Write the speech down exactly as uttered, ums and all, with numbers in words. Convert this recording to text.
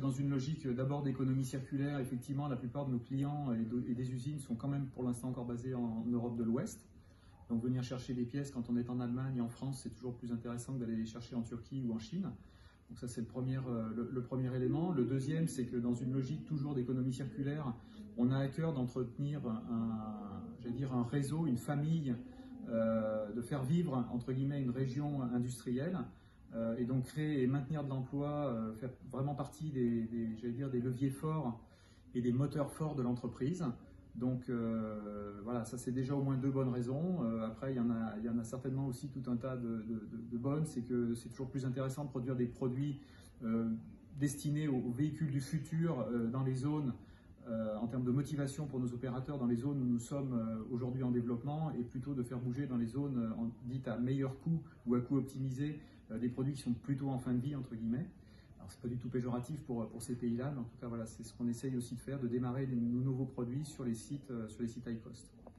dans une logique d'abord d'économie circulaire. Effectivement, la plupart de nos clients et, de, et des usines sont quand même pour l'instant encore basés en, en Europe de l'Ouest. Donc venir chercher des pièces quand on est en Allemagne et en France, c'est toujours plus intéressant que d'aller les chercher en Turquie ou en Chine. Donc ça, c'est le premier, euh, le, le premier élément. Le deuxième, c'est que dans une logique toujours d'économie circulaire, on a à cœur d'entretenir un, j'allais dire un réseau, une famille, euh, de faire vivre, entre guillemets, une région industrielle, euh, et donc créer et maintenir de l'emploi, euh, faire vraiment partie des, des, j'allais dire, des leviers forts et des moteurs forts de l'entreprise. Donc euh, voilà, ça c'est déjà au moins deux bonnes raisons. Euh, après, il y en a, il y en a certainement aussi tout un tas de, de, de bonnes. C'est que c'est toujours plus intéressant de produire des produits euh, destinés aux, aux véhicules du futur euh, dans les zones, euh, en termes de motivation pour nos opérateurs, dans les zones où nous sommes euh, aujourd'hui en développement, et plutôt de faire bouger dans les zones euh, en, dites à meilleur coût ou à coût optimisé, euh, des produits qui sont plutôt en fin de vie, entre guillemets. Alors, c'est pas du tout péjoratif pour, pour ces pays-là, mais en tout cas, voilà, c'est ce qu'on essaye aussi de faire, de démarrer nos nouveaux produits sur les sites, sur les sites high cost.